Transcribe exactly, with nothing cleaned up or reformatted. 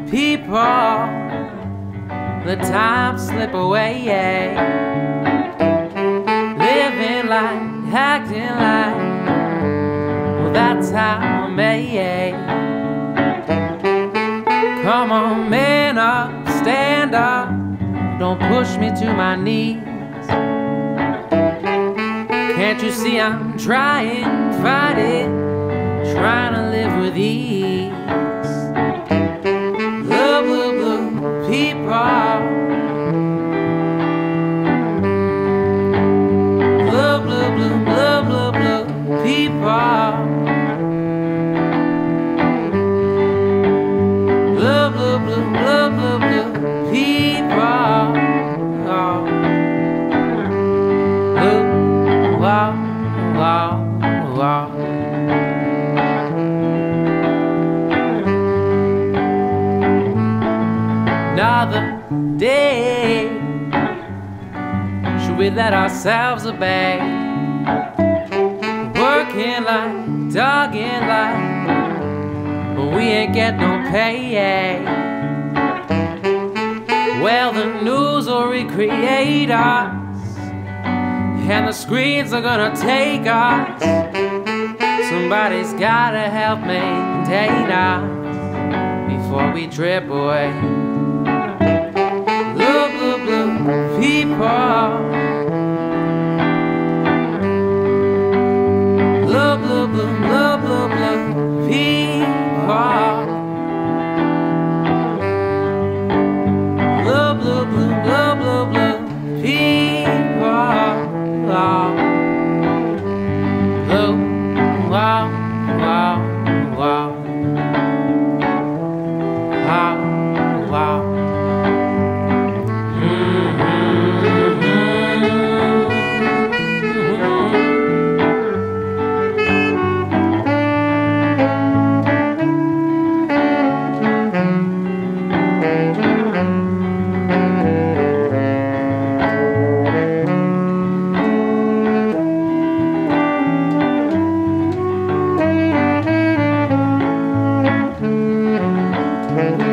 people, the time slip away, living life, acting like, well, that's how I'm made. Come on, man up, stand up, don't push me to my knees. Can't you see I'm trying, fight it, trying to live with ease. Blue, blue, blue people, blue, blue, blue, blue, blue, blue people, blue, blue, blue, blue, blue, blue people. Oh. Blue, wow, wow, wow. Another day, should we let ourselves obey? Working like, dogging like, but we ain't get no pay. Well, the news will recreate us, and the screens are gonna take us. Somebody's gotta help maintain us before we drip away. Blue, blue, blue people, blue, blue, blue, blue, blue, blue people, blue, blue, blue, blue, blue, blue people. Wow, blue, wow, wow, wow, wow, wow. Mm-hmm.